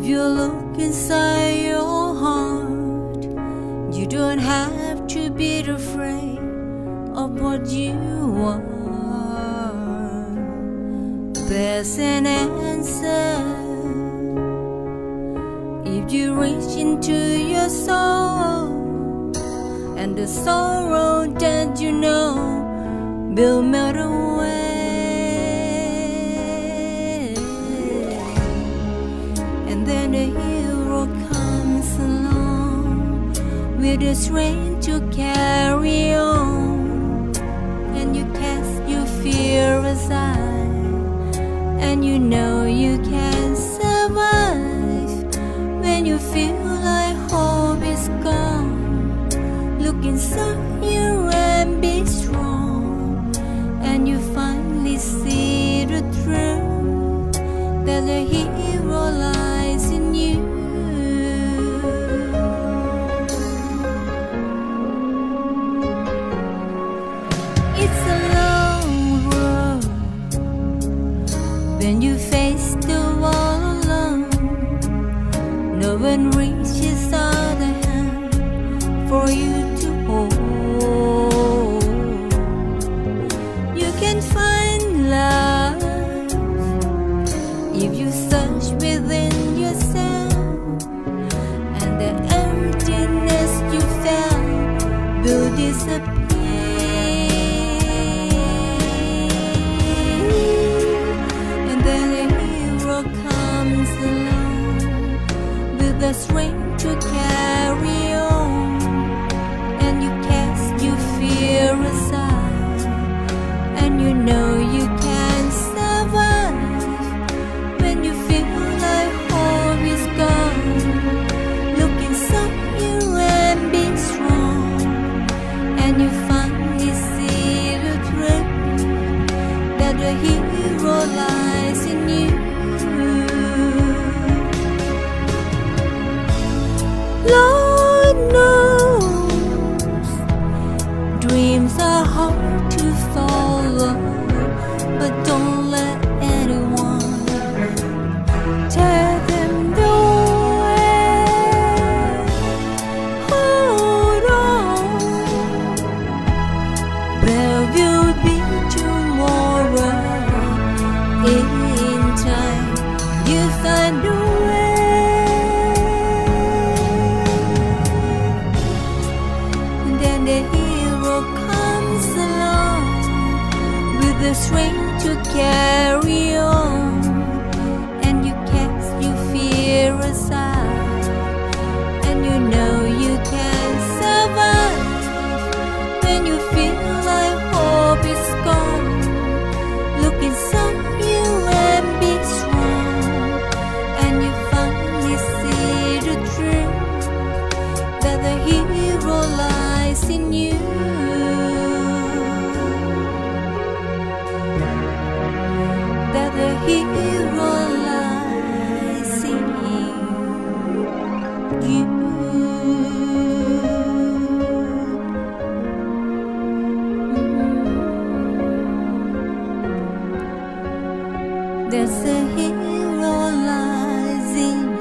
you look inside your heart, you don't have to be afraid of what you are. There's an answer if you reach into your soul, and the sorrow that you know will melt away. And then the hero comes along with the strength to carry on, and you cast your fear aside, and you know you can survive. When you feel like hope is gone, look inside you and be strong, and you finally see the truth that the hero lies in you. It's a long road when you face the wall alone. No one reaches out a hand for you to hold. You can find love if you search within yourself, and the emptiness you felt will disappear. And then a hero comes along with the strength to carry on, and you cast your fear aside, and you know you can survive. When you feel like hope is gone, look inside you and be strong, and you finally see the truth that the hero lies in you. Lord knows dreams are hard to follow, but don't let anyone tear them away. Hold on, there will be tomorrow. In time, you find a way. And then the hero comes along with the strength to carry on, and you cast your fear aside, and you know you can survive. When you feel like hope is gone, look inside you and be strong, and you finally see the truth that the hero lies in you. That the hero lies in you. There's a hero lies in